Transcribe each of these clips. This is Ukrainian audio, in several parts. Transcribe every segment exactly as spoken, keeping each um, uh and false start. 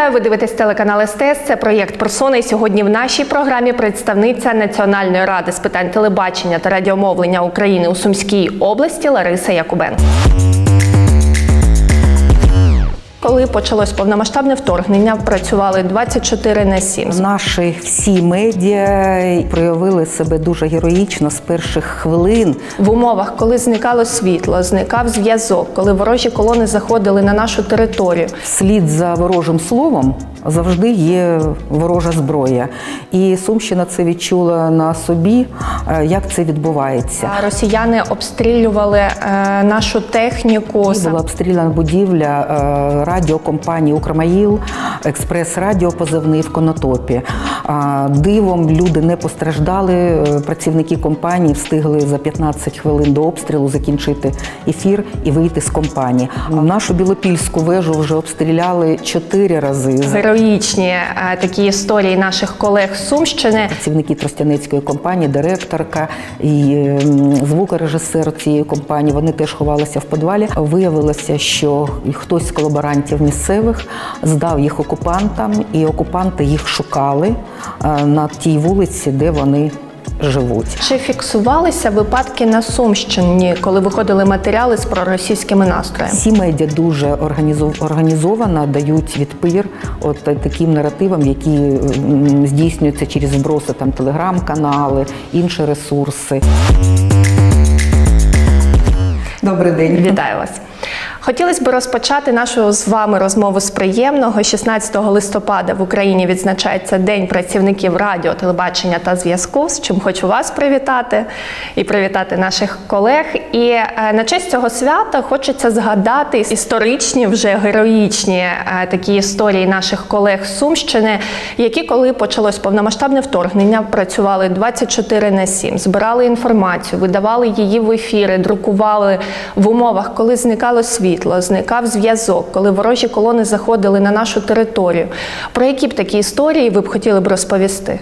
Вітаю, ви дивитесь телеканал ес те ес, це проєкт «Персона». І сьогодні в нашій програмі представниця Національної ради з питань телебачення та радіомовлення України у Сумській області Лариса Якубенко. Коли почалось повномасштабне вторгнення, працювали двадцять чотири на сім. Наші всі медіа проявили себе дуже героїчно з перших хвилин. В умовах, коли зникало світло, зникав зв'язок, коли ворожі колони заходили на нашу територію. Вслід за ворожим словом завжди є ворожа зброя. І Сумщина це відчула на собі, як це відбувається. Росіяни обстрілювали е, нашу техніку. І була обстріляна будівля е, радіокомпанії «Укрмаїл», експрес-радіо позивний в Конотопі. Дивом люди не постраждали, працівники компанії встигли за п'ятнадцять хвилин до обстрілу закінчити ефір і вийти з компанії. Нашу Білопільську вежу вже обстріляли чотири рази. Героїчні такі історії наших колег з Сумщини. Працівники Тростянецької компанії, директорка і звукорежисер цієї компанії, вони теж ховалися в підвалі. Виявилося, що хтось з колаборантів місцевих здав їх окупантам, і окупанти їх шукали на тій вулиці, де вони живуть. Чи фіксувалися випадки на Сумщині, коли виходили матеріали з проросійськими настроями? Всі медіа дуже організовано дають відпир от таким наративам, які здійснюються через зброси там телеграм-канали, інші ресурси. Добрий день. Вітаю вас. Хотілося б розпочати нашу з вами розмову з приємного. шістнадцятого листопада в Україні відзначається День працівників радіо, телебачення та зв'язку, з чим хочу вас привітати і привітати наших колег. І на честь цього свята хочеться згадати історичні, вже героїчні такі історії наших колег з Сумщини, які, коли почалось повномасштабне вторгнення, працювали двадцять чотири на сім, збирали інформацію, видавали її в ефіри, друкували в умовах, коли зникало світло. Зникав зв'язок, коли ворожі колони заходили на нашу територію. Про які б такі історії ви б хотіли б розповісти?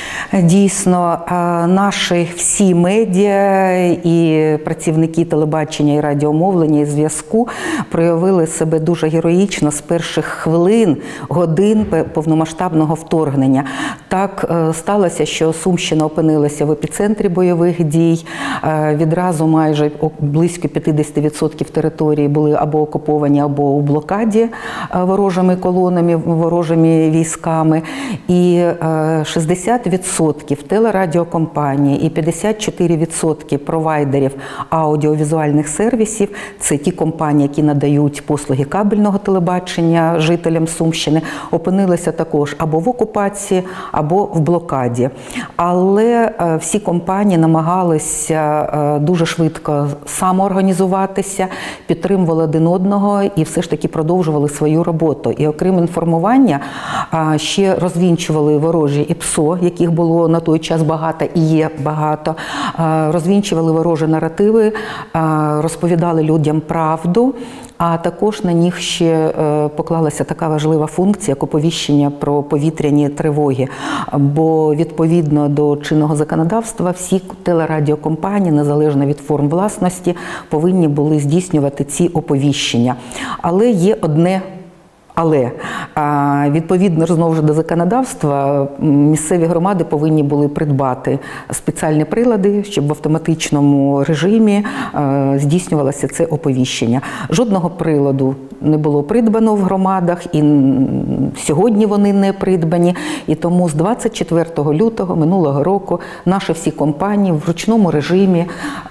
Дійсно, наші всі медіа і працівники телебачення і радіомовлення і зв'язку проявили себе дуже героїчно з перших хвилин, годин повномасштабного вторгнення. Так сталося, що Сумщина опинилася в епіцентрі бойових дій. Відразу майже близько п'ятдесят відсотків території були або окуповані, або у блокаді ворожими колонами, ворожими військами. І шістдесят відсотків телерадіокомпаній і п'ятдесят чотири відсотки провайдерів аудіовізуальних сервісів – це ті компанії, які надають послуги кабельного телебачення жителям Сумщини, опинилися також або в окупації, або в блокаді. Але всі компанії намагалися дуже швидко самоорганізуватися, підтримували один одного і все ж таки продовжували свою роботу. І окрім інформування, ще розвінчували ворожі ІПСО, яких було на той час багато і є багато, розвінчували ворожі наративи, розповідали людям правду, а також на них ще поклалася така важлива функція, як оповіщення про повітряні тривоги. Бо відповідно до чинного законодавства всі телерадіокомпанії, незалежно від форм власності, повинні були здійснювати ці оповіщення. Але є одне Але, відповідно, знову ж до законодавства, місцеві громади повинні були придбати спеціальні прилади, щоб в автоматичному режимі здійснювалося це оповіщення. Жодного приладу не було придбано в громадах, і сьогодні вони не придбані. І тому з двадцять четвертого лютого минулого року наші всі компанії в ручному режимі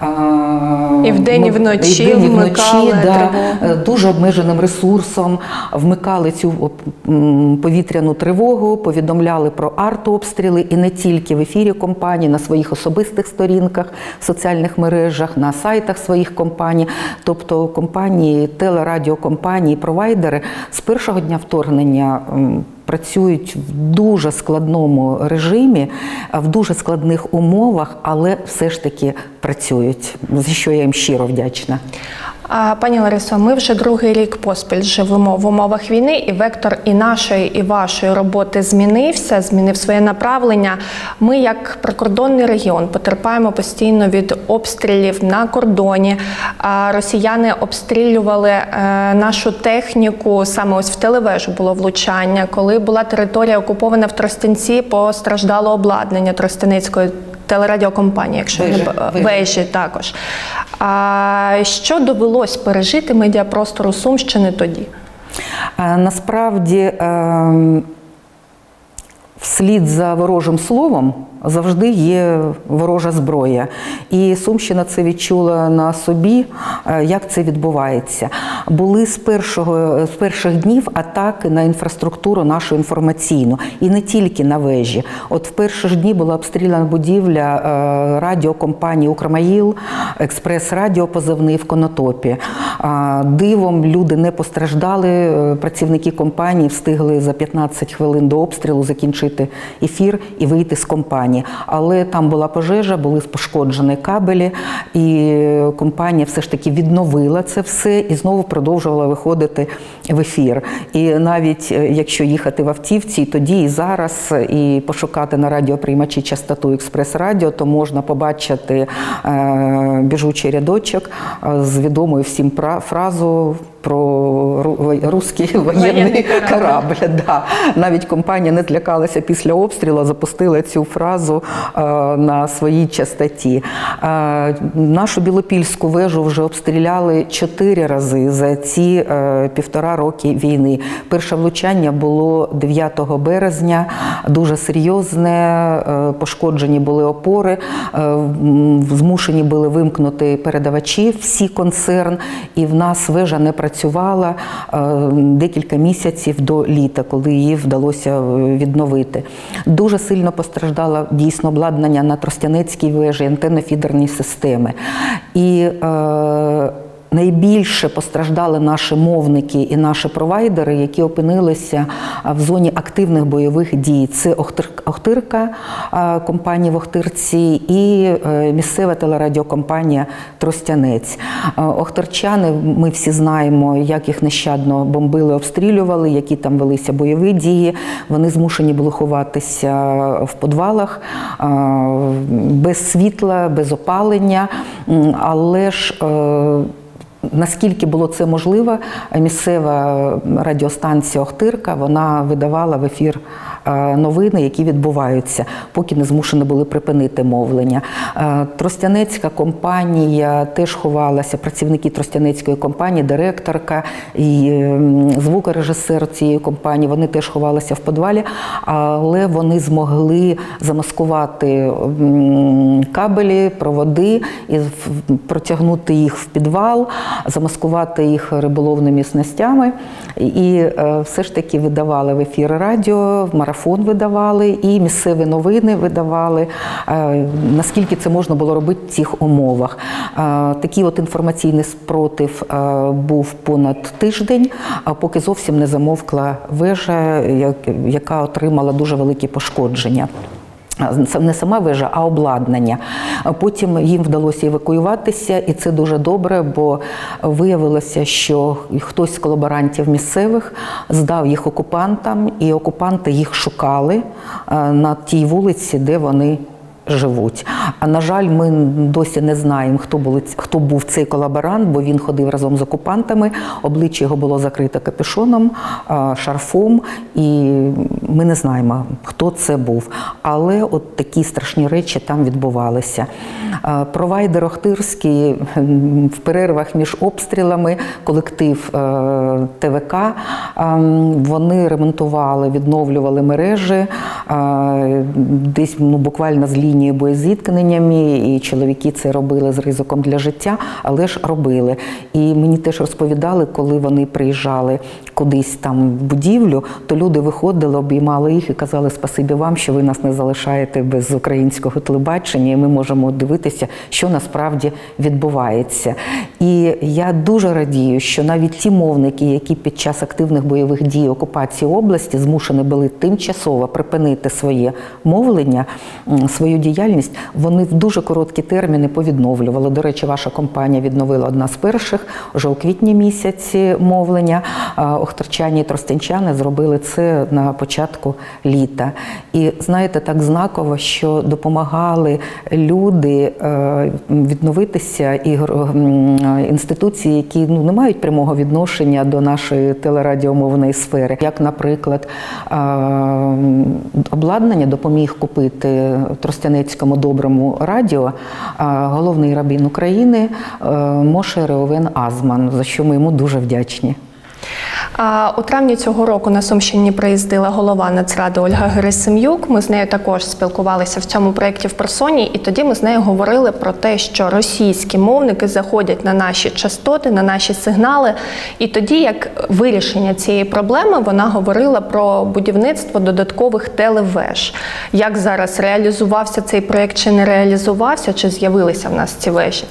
і вдень, і вночі, і вдень, і вночі да, дуже обмеженим ресурсом вмикали цю повітряну тривогу, повідомляли про артобстріли і не тільки в ефірі компанії, на своїх особистих сторінках, в соціальних мережах, на сайтах своїх компаній. Тобто компанії, телерадіокомпанії, провайдери з першого дня вторгнення працюють в дуже складному режимі, в дуже складних умовах, але все ж таки працюють, за що я їм щиро вдячна. Пані Ларисо, ми вже другий рік поспіль живемо в умовах війни, і вектор і нашої, і вашої роботи змінився, змінив своє направлення. Ми, як прикордонний регіон, потерпаємо постійно від обстрілів на кордоні. Росіяни обстрілювали нашу техніку, саме ось в телевежу було влучання. Коли була територія окупована в Тростянці, постраждало обладнання Тростянецької телерадіокомпанії, якщо вежі, не вежі також. А що довелось пережити медіапростору Сумщини тоді? Насправді, вслід за ворожим словом завжди є ворожа зброя. І Сумщина це відчула на собі, як це відбувається. Були з, першого, з перших днів атаки на інфраструктуру нашу інформаційну. І не тільки на вежі. От в перші ж дні була обстріляна будівля радіокомпанії «Укрмаїл», експрес-радіо позивний в Конотопі. Дивом люди не постраждали, працівники компанії встигли за п'ятнадцять хвилин до обстрілу закінчити ефір і вийти з компанії. Але там була пожежа, були пошкоджені кабелі, і компанія все ж таки відновила це все і знову продовжувала виходити в ефір. І навіть якщо їхати в автівці, тоді і зараз, і пошукати на радіоприймачі частоту експрес-радіо, то можна побачити е, біжучий рядочок з відомою всім фразою про русський воєнний корабль. Да. Навіть компанія не злякалася після обстрілу, запустила цю фразу е, на своїй частоті. Е, нашу Білопільську вежу вже обстріляли чотири рази за ці е, півтора роки війни. Перше влучання було дев'ятого березня, дуже серйозне, е, пошкоджені були опори, е, змушені були вимкнути передавачі, всі концерн, і в нас вежа не працювала. Працювала декілька місяців до літа, коли її вдалося відновити. Дуже сильно постраждало дійсно обладнання на Тростянецькій вежі, антенно-фідерні системи. І е, найбільше постраждали наші мовники і наші провайдери, які опинилися в зоні активних бойових дій. Це Охтирка, компанія в Охтирці, і місцева телерадіокомпанія Тростянець. Охтирчани, ми всі знаємо, як їх нещадно бомбили, обстрілювали, які там велися бойові дії. Вони змушені були ховатися в підвалах, без світла, без опалення, але ж наскільки було це можливо, місцева радіостанція Охтирка, вона видавала в ефір новини, які відбуваються, поки не змушені були припинити мовлення. Тростянецька компанія теж ховалася, працівники Тростянецької компанії, директорка і звукорежисер цієї компанії, вони теж ховалися в підвалі, але вони змогли замаскувати кабелі, проводи і протягнути їх в підвал, замаскувати їх риболовними снастями, і все ж таки видавали в ефір радіо, марафон видавали, і місцеві новини видавали, наскільки це можна було робити в цих умовах. Такий от інформаційний спротив був понад тиждень, поки зовсім не замовкла вежа, яка отримала дуже великі пошкодження. Не сама вежа, а обладнання. Потім їм вдалося евакуюватися, і це дуже добре, бо виявилося, що хтось з колаборантів місцевих здав їх окупантам, і окупанти їх шукали на тій вулиці, де вони живуть. А, на жаль, ми досі не знаємо, хто, були, хто був цей колаборант, бо він ходив разом з окупантами, обличчя його було закрите капюшоном, шарфом, і ми не знаємо, хто це був. Але от такі страшні речі там відбувалися. Провайдер Охтирський в перервах між обстрілами, колектив Те Ве Ка, вони ремонтували, відновлювали мережі, десь ну, буквально з лінії боєзіткненнями, і чоловіки це робили з ризиком для життя, але ж робили. І мені теж розповідали, коли вони приїжджали кудись там в будівлю, то люди виходили, обіймали їх і казали: спасибі вам, що ви нас не залишаєте без українського телебачення, і ми можемо дивитися, що насправді відбувається. І я дуже радію, що навіть ті мовники, які під час активних бойових дій окупації області змушені були тимчасово припинити своє мовлення, свою діяльність, діяльність, вони в дуже короткі терміни повідновлювали. До речі, ваша компанія відновила одна з перших, вже у квітні місяці мовлення. Охтирчани і тростянчани зробили це на початку літа. І знаєте, так знаково, що допомагали люди відновитися, і інституції, які ну, не мають прямого відношення до нашої телерадіомовної сфери. Як, наприклад, обладнання допоміг купити Тростянецькому доброму радіо головний рабін України Моше Реувен Азман, за що ми йому дуже вдячні. У травні цього року на Сумщині приїздила голова Нацради Ольга Герасим'юк. Ми з нею також спілкувалися в цьому проєкті в персоні, і тоді ми з нею говорили про те, що російські мовники заходять на наші частоти, на наші сигнали. І тоді, як вирішення цієї проблеми, вона говорила про будівництво додаткових телевеж. Як зараз реалізувався цей проєкт, чи не реалізувався, чи з'явилися в нас ці вежі?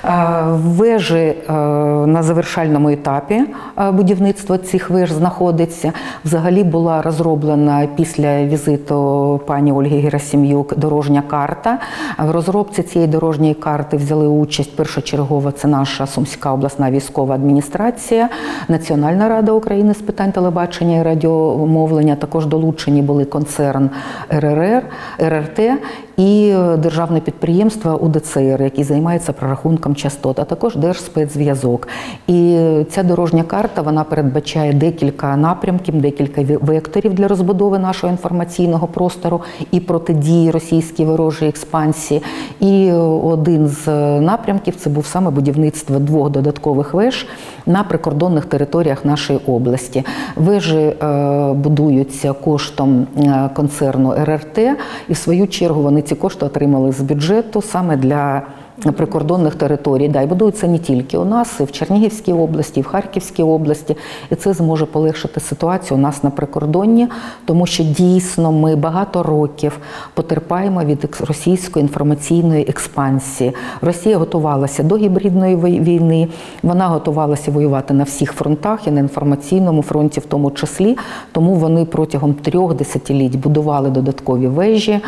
Вежі на завершальному етапі будівництва цих веж знаходиться. Взагалі була розроблена після візиту пані Ольги Герасим'юк дорожня карта. В розробці цієї дорожньої карти взяли участь першочергово це наша Сумська обласна військова адміністрація, Національна рада України з питань телебачення і радіомовлення, також долучені були концерн ер ер ер, ер ер те і державне підприємство у де це ер, який займається прорахунком частот, а також Держспецзв'язок. І ця дорожня карта, вона передбачає декілька напрямків, декілька векторів для розбудови нашого інформаційного простору і протидії російській ворожій експансії. І один з напрямків – це був саме будівництво двох додаткових веж на прикордонних територіях нашої області. Вежі будуються коштом концерну ер ер те, і в свою чергу вони ці кошти отримали з бюджету саме для прикордонних територій. Да, і будуються не тільки у нас, і в Чернігівській області, і в Харківській області. І це зможе полегшити ситуацію у нас на прикордонні, тому що дійсно ми багато років потерпаємо від російської інформаційної експансії. Росія готувалася до гібридної війни, вона готувалася воювати на всіх фронтах і на інформаційному фронті в тому числі, тому вони протягом трьох десятиліть будували додаткові вежі,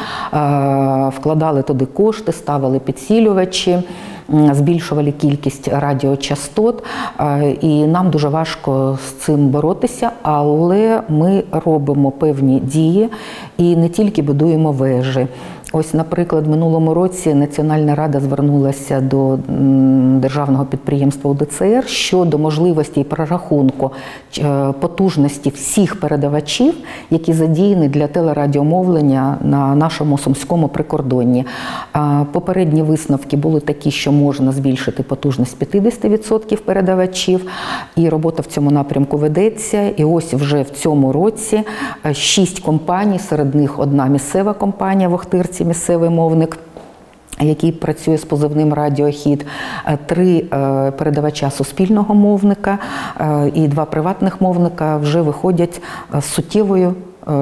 вкладали туди кошти, ставили підсилювачі, збільшували кількість радіочастот, і нам дуже важко з цим боротися, але ми робимо певні дії і не тільки будуємо вежі. Ось, наприклад, в минулому році Національна рада звернулася до державного підприємства у де це ер щодо можливості прорахунку потужності всіх передавачів, які задіяні для телерадіомовлення на нашому сумському прикордонні. Попередні висновки були такі, що можна збільшити потужність п'ятдесят відсотків передавачів, і робота в цьому напрямку ведеться. І ось вже в цьому році шість компаній, серед них одна місцева компанія в Охтирці, місцевий мовник, який працює з позивним «Радіохід», три передавача суспільного мовника і два приватних мовника вже виходять з суттєвою,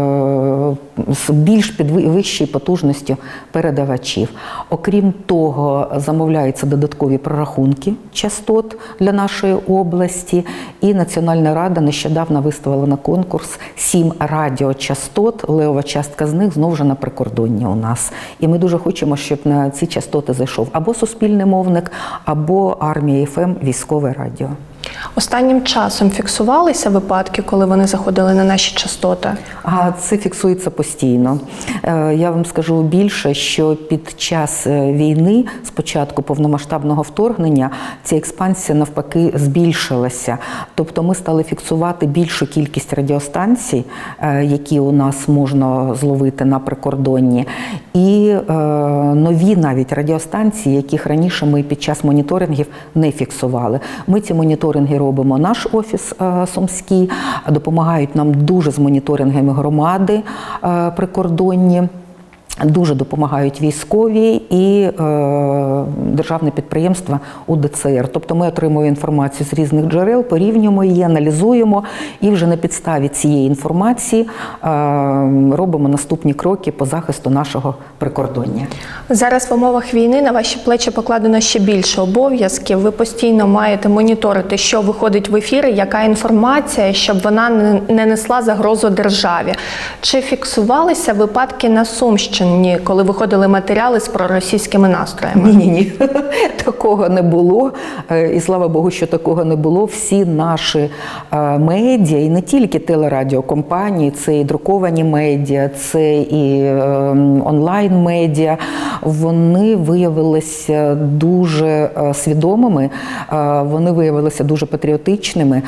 з більш підвищою потужністю передавачів. Окрім того, замовляються додаткові прорахунки частот для нашої області, і Національна рада нещодавно виставила на конкурс сім радіочастот, левова частка з них знову ж на прикордонні у нас. І ми дуже хочемо, щоб на ці частоти зайшов або суспільний мовник, або Армія еф ем, військове радіо. Останнім часом фіксувалися випадки, коли вони заходили на наші частоти? А це фіксується постійно. Я вам скажу більше, що під час війни, з початку повномасштабного вторгнення, ця експансія навпаки збільшилася. Тобто ми стали фіксувати більшу кількість радіостанцій, які у нас можна зловити на прикордонні, і нові навіть радіостанції, яких раніше ми під час моніторингів не фіксували. Ми ці моніторинги робимо, наш офіс сумський, допомагають нам дуже з моніторингами громади прикордонні, дуже допомагають військові і е, державне підприємство у де це ер. Тобто ми отримуємо інформацію з різних джерел, порівнюємо її, аналізуємо і вже на підставі цієї інформації е, робимо наступні кроки по захисту нашого прикордоння. Зараз в умовах війни на ваші плечі покладено ще більше обов'язків. Ви постійно маєте моніторити, що виходить в ефіри, яка інформація, щоб вона не несла загрозу державі. Чи фіксувалися випадки на Сумщині, телебаченні, коли виходили матеріали з проросійськими настроями? Ні-ні-ні, такого не було. І слава Богу, що такого не було. Всі наші медіа, і не тільки телерадіокомпанії, це і друковані медіа, це і онлайн-медіа, вони виявилися дуже свідомими, вони виявилися дуже патріотичними.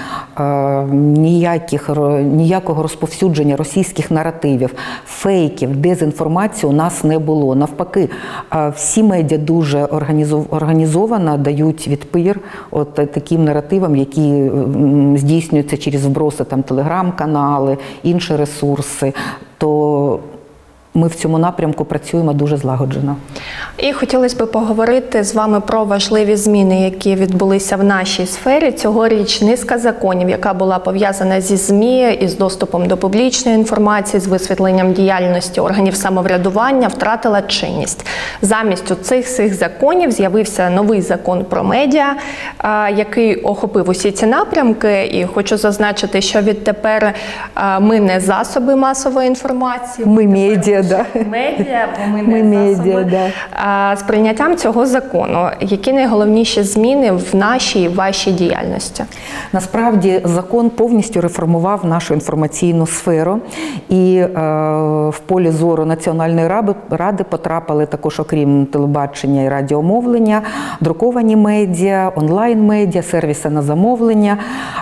Ніяких, ніякого розповсюдження російських наративів, фейків, дезінформації у нас не було. Навпаки, всі медіа дуже організовано дають відпір от таким наративам, які здійснюються через вброси там телеграм-канали, інші ресурси. То ми в цьому напрямку працюємо дуже злагоджено. І хотілося б поговорити з вами про важливі зміни, які відбулися в нашій сфері. Цьогоріч низка законів, яка була пов'язана зі ЗМІ, із доступом до публічної інформації, з висвітленням діяльності органів самоврядування, втратила чинність. Замість цих цих законів з'явився новий закон про медіа, який охопив усі ці напрямки. І хочу зазначити, що відтепер ми не засоби масової інформації. Ми медіа. Да. Медіа, бо ми ми не медіа, засоби. да. А, з прийняттям цього закону, які найголовніші зміни в нашій, вашій діяльності? Насправді закон повністю реформував нашу інформаційну сферу. І е, в полі зору Національної ради, ради потрапили також, окрім телебачення і радіомовлення, друковані медіа, онлайн-медіа, сервіси на замовлення,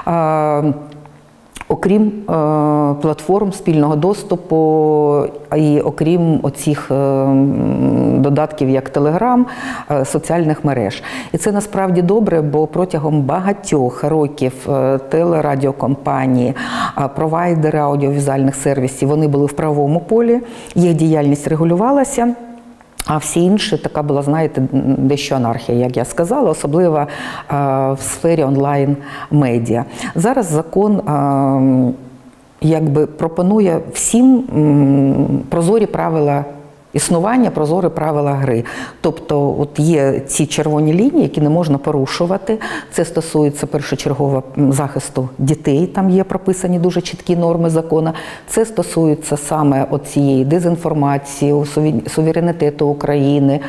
е, окрім е, платформ спільного доступу і окрім оцих е, додатків, як Телеграм, е, соціальних мереж. І це насправді добре, бо протягом багатьох років е, телерадіокомпанії, е, провайдери аудіовізуальних сервісів, вони були в правовому полі, їх діяльність регулювалася. А всі інші, така була, знаєте, дещо анархія, як я сказала, особливо е, в сфері онлайн-медіа. Зараз закон е, якби пропонує всім м, прозорі правила існування, прозорі правила гри. Тобто от є ці червоні лінії, які не можна порушувати. Це стосується першочергово захисту дітей, там є прописані дуже чіткі норми закону. Це стосується саме от цієї дезінформації, суверенітету України,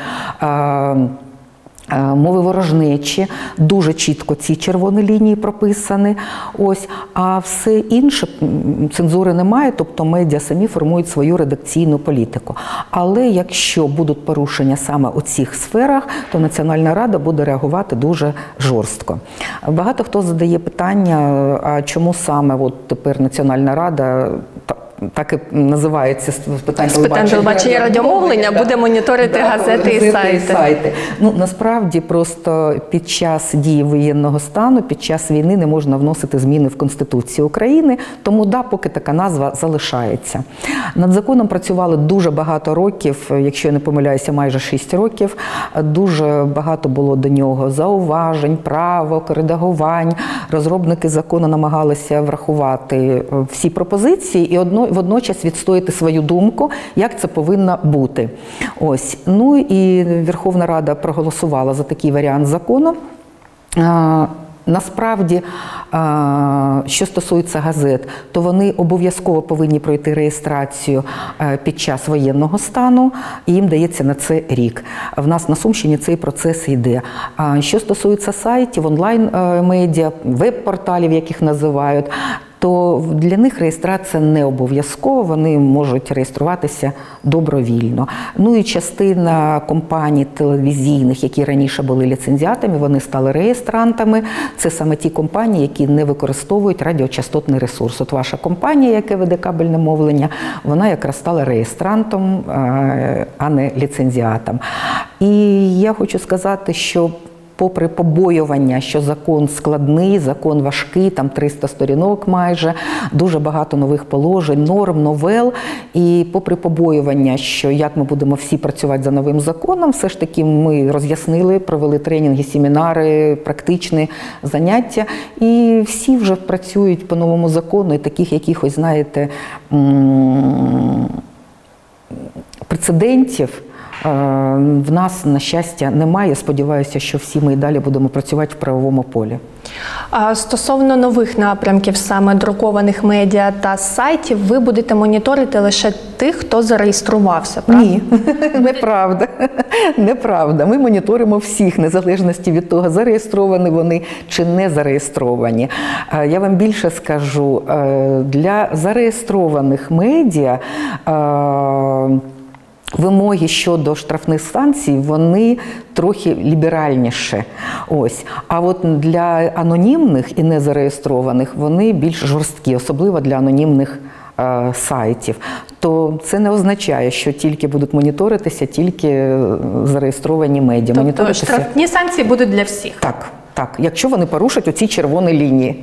мови ворожнечі, дуже чітко ці червоні лінії прописані. Ось, а все інше цензури немає, тобто медіа самі формують свою редакційну політику. Але якщо будуть порушення саме у цих сферах, то Національна рада буде реагувати дуже жорстко. Багато хто задає питання, а чому саме от тепер Національна рада так і називається з питань телебачення і радіомовлення, буде моніторити да, газети, газети і сайти. І сайти. Ну, насправді, просто під час дії воєнного стану, під час війни не можна вносити зміни в Конституцію України, тому, да, поки така назва залишається. Над законом працювали дуже багато років, якщо я не помиляюся, майже шість років. Дуже багато було до нього зауважень, правок, редагувань. Розробники закону намагалися врахувати всі пропозиції і одно водночас відстояти свою думку, як це повинно бути. Ось. Ну і Верховна Рада проголосувала за такий варіант закону. Насправді, що стосується газет, то вони обов'язково повинні пройти реєстрацію під час воєнного стану, і їм дається на це рік. В нас на Сумщині цей процес йде. Що стосується сайтів, онлайн-медіа, веб-порталів, яких називають, то для них реєстрація не обов'язкова, вони можуть реєструватися добровільно. Ну і частина компаній телевізійних, які раніше були ліцензіатами, вони стали реєстрантами. Це саме ті компанії, які не використовують радіочастотний ресурс. От ваша компанія, яка веде кабельне мовлення, вона якраз стала реєстрантом, а не ліцензіатом. І я хочу сказати, що попри побоювання, що закон складний, закон важкий, там триста сторінок майже, дуже багато нових положень, норм, новел, і попри побоювання, що як ми будемо всі працювати за новим законом, все ж таки ми роз'яснили, провели тренінги, семінари, практичні заняття, і всі вже працюють по новому закону, і таких якихось, знаєте, прецедентів В нас, на щастя, немає. Сподіваюся, що всі ми і далі будемо працювати в правовому полі. А стосовно нових напрямків, саме друкованих медіа та сайтів, ви будете моніторити лише тих, хто зареєструвався, правда? Ні, неправда. Неправда. Ми моніторимо всіх, незалежності від того, зареєстровані вони чи не зареєстровані. Я вам більше скажу, для зареєстрованих медіа вимоги щодо штрафних санкцій, вони трохи ліберальніші. Ось. А от для анонімних і незареєстрованих вони більш жорсткі, особливо для анонімних е, сайтів. То це не означає, що тільки будуть моніторитися тільки зареєстровані медіа. Тобто штрафні санкції будуть для всіх? Так, так, якщо вони порушать оці червоні лінії.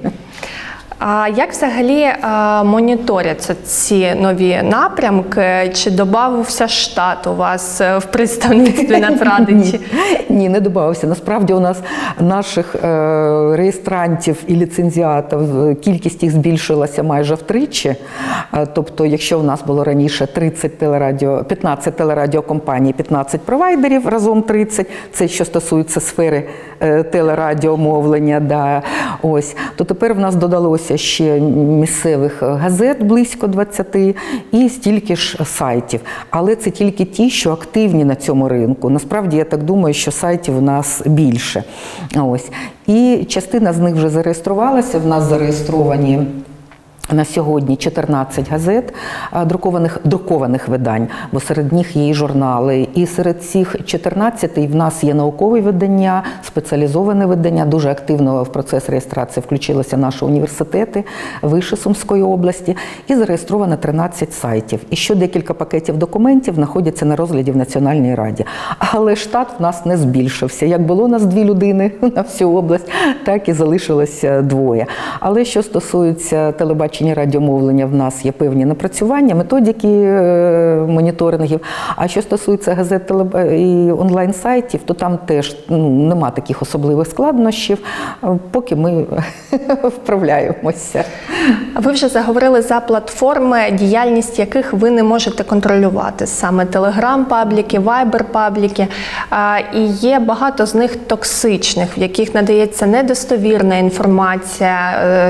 А як взагалі а, моніторяться ці нові напрямки? Чи додався штат у вас в представництві Нацради? Ні, ні, не додався. Насправді у нас наших е, реєстрантів і ліцензіатів, кількість їх збільшилася майже втричі. Е, тобто, якщо у нас було раніше тридцять телерадіо, п'ятнадцять телерадіокомпаній, п'ятнадцять провайдерів, разом тридцять, це що стосується сфери е, телерадіомовлення, да, ось, то тепер в нас додалося ще місцевих газет близько двадцяти і стільки ж сайтів. Але це тільки ті, що активні на цьому ринку. Насправді, я так думаю, що сайтів у нас більше. Ось. І частина з них вже зареєструвалася. В нас зареєстровані на сьогодні чотирнадцять газет, друкованих, друкованих видань, бо серед них є і журнали. І серед цих чотирнадцяти в нас є наукові видання, спеціалізоване видання. Дуже активно в процес реєстрації включилися наші університети Виші Сумської області. І зареєстровано тринадцять сайтів. І ще декілька пакетів документів знаходяться на розгляді в Національній раді. Але штат в нас не збільшився. Як було у нас дві людини на всю область, так і залишилося двоє. Але що стосується телебачення, радіомовлення, в нас є певні напрацювання, методики моніторингів. А що стосується газет і онлайн-сайтів, то там теж ну, нема таких особливих складнощів, поки ми вправляємося. Ви вже заговорили за платформи, діяльність яких ви не можете контролювати. Саме Telegram-пабліки, Viber-пабліки. І є багато з них токсичних, в яких надається недостовірна інформація,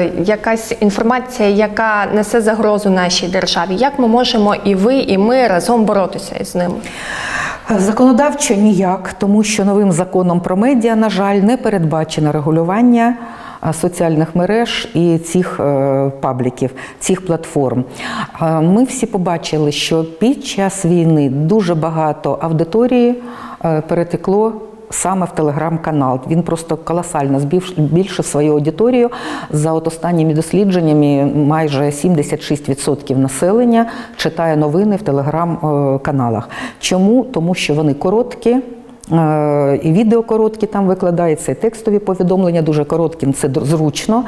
якась інформація, яка несе загрозу нашій державі. Як ми можемо і ви, і ми разом боротися із ними? Законодавчо ніяк, тому що новим законом про медіа, на жаль, не передбачено регулювання соціальних мереж і цих пабліків, цих платформ. Ми всі побачили, що під час війни дуже багато аудиторії перетекло саме в телеграм-канал. Він просто колосально збільшив свою аудиторію. За от останніми дослідженнями майже сімдесят шість відсотків населення читає новини в телеграм-каналах. Чому? Тому що вони короткі, і відео короткі там викладаються, і текстові повідомлення дуже короткі. Це зручно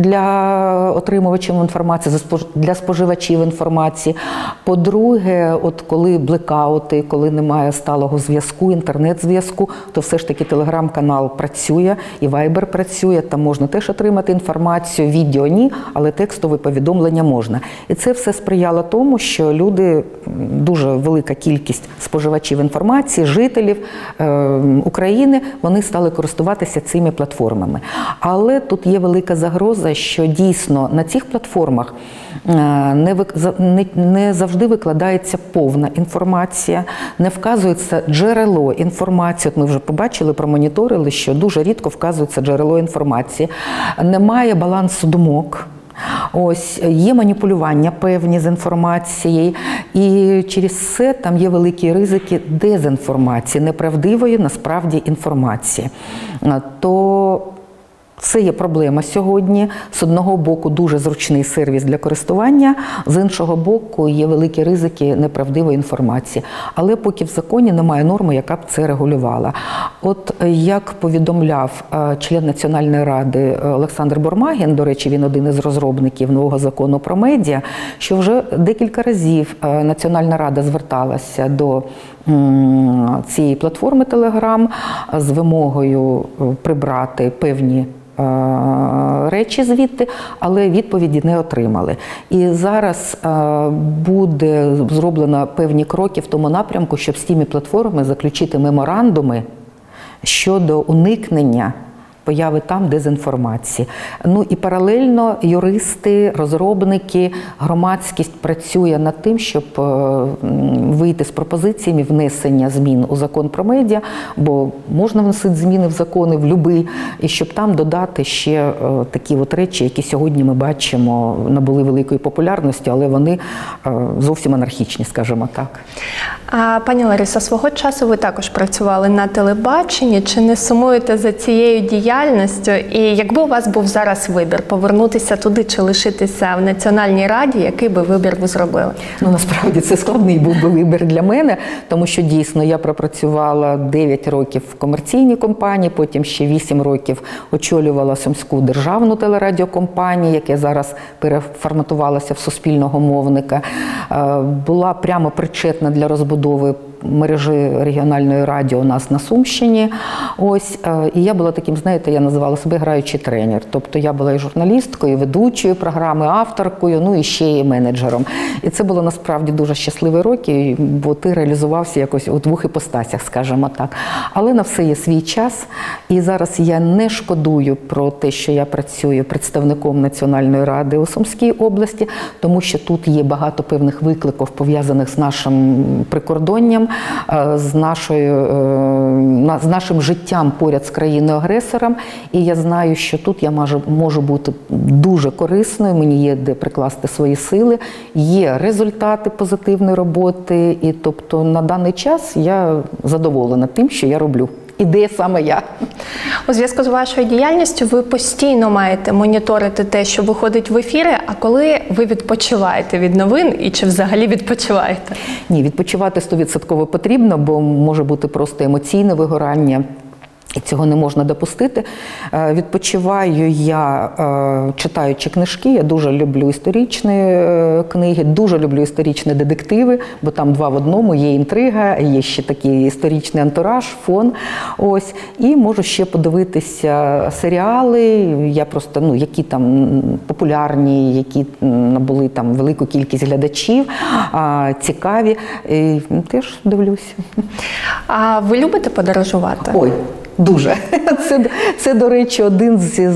для отримувачів інформації, для споживачів інформації. По-друге, от коли блекаути, коли немає сталого зв'язку, інтернет-зв'язку, то все ж таки телеграм-канал працює, і Viber працює, там можна теж отримати інформацію, відео ні, але текстові повідомлення можна. І це все сприяло тому, що люди, дуже велика кількість споживачів інформації, жителів України, вони стали користуватися цими платформами. Але тут є велика загроза, що дійсно на цих платформах не, не, не завжди викладається повна інформація, не вказується джерело інформації. От ми вже побачили, промоніторили, що дуже рідко вказується джерело інформації. Немає балансу думок. Ось, є маніпулювання певні з інформацією, і через це там є великі ризики дезінформації, неправдивої насправді інформації. То це є проблема сьогодні. З одного боку дуже зручний сервіс для користування, з іншого боку є великі ризики неправдивої інформації. Але поки в законі немає норми, яка б це регулювала. От як повідомляв член Національної ради Олександр Бурмагін, до речі, він один із розробників нового закону про медіа, що вже декілька разів Національна рада зверталася до цієї платформи Telegram з вимогою прибрати певні речі звідти, але відповіді не отримали. І зараз буде зроблено певні кроки в тому напрямку, щоб з тими платформами заключити меморандуми щодо уникнення появи там дезінформації. Ну і паралельно юристи, розробники, громадськість працює над тим, щоб вийти з пропозиціями внесення змін у закон про медіа, бо можна вносити зміни в закони в любий, і щоб там додати ще такі от речі, які сьогодні ми бачимо, набули великої популярності, але вони зовсім анархічні, скажімо так. А, пані Ларисо, свого часу ви також працювали на телебаченні. Чи не сумуєте за цією діяльністю? І якби у вас був зараз вибір, повернутися туди чи лишитися в Національній раді, який би вибір ви зробили? Ну, насправді, це складний був би вибір для мене, тому що, дійсно, я пропрацювала дев'ять років в комерційній компанії, потім ще вісім років очолювала Сумську державну телерадіокомпанію, яка зараз переформатувалася в суспільного мовника. Була прямо причетна для розбудови мережі регіональної радіо у нас на Сумщині. Ось, і я була таким, знаєте, я називала себе граючий тренер. Тобто я була і журналісткою, і ведучою програми, авторкою, ну і ще і менеджером. І це було насправді дуже щасливі роки, бо ти реалізувався якось у двох іпостасях, скажімо так. Але на все є свій час. І зараз я не шкодую про те, що я працюю представником Національної ради у Сумській області, тому що тут є багато певних викликів, пов'язаних з нашим прикордонням, з, нашою, з нашим життям поряд з країною-агресором. І я знаю, що тут я можу, можу бути дуже корисною, мені є де прикласти свої сили, є результати позитивної роботи. І тобто на даний час я задоволена тим, що я роблю. І де саме я. У зв'язку з вашою діяльністю ви постійно маєте моніторити те, що виходить в ефіри, а коли ви відпочиваєте від новин і чи взагалі відпочиваєте? Ні, відпочивати сто відсотків потрібно, бо може бути просто емоційне вигорання. І цього не можна допустити. Відпочиваю я, читаючи книжки, я дуже люблю історичні книги, дуже люблю історичні детективи, бо там два в одному, є інтрига, є ще такий історичний антураж, фон. Ось. І можу ще подивитися серіали, я просто, ну, які там популярні, які набули там велику кількість глядачів, цікаві, і теж дивлюся. А ви любите подорожувати? Ой. Дуже. Це, це, до речі, один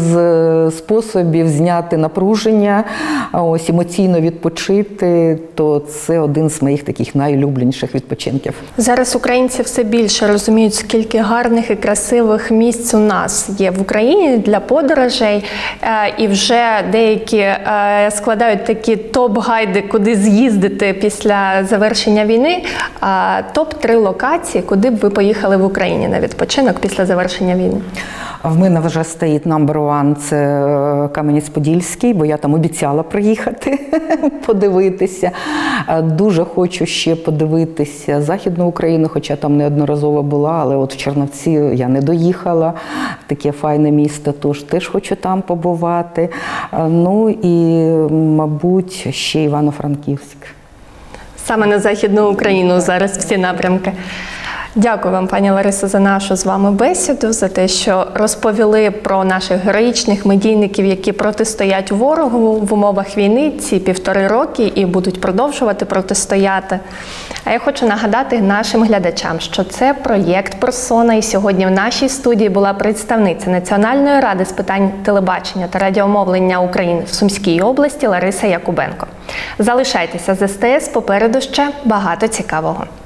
з способів зняти напруження, ось, емоційно відпочити, то це один з моїх таких найулюбленіших відпочинків. Зараз українці все більше розуміють, скільки гарних і красивих місць у нас є в Україні для подорожей, і вже деякі складають такі топ-гайди, куди з'їздити після завершення війни. топ три локації, куди б ви поїхали в Україні на відпочинок після завершення війни? В мене вже стоїть number one, це Кам'янець-Подільський, бо я там обіцяла приїхати, подивитися. Дуже хочу ще подивитися Західну Україну, хоча там неодноразово була, але от в Чернівці я не доїхала. Таке файне місто, тож теж хочу там побувати. Ну і, мабуть, ще Івано-Франківськ. Саме на Західну Україну зараз всі напрямки. Дякую вам, пані Ларисо, за нашу з вами бесіду, за те, що розповіли про наших героїчних медійників, які протистоять ворогу в умовах війни ці півтори роки і будуть продовжувати протистояти. А я хочу нагадати нашим глядачам, що це проєкт «Персона», і сьогодні в нашій студії була представниця Національної ради з питань телебачення та радіомовлення України в Сумській області Лариса Якубенко. Залишайтеся з ес те ес, попереду ще багато цікавого.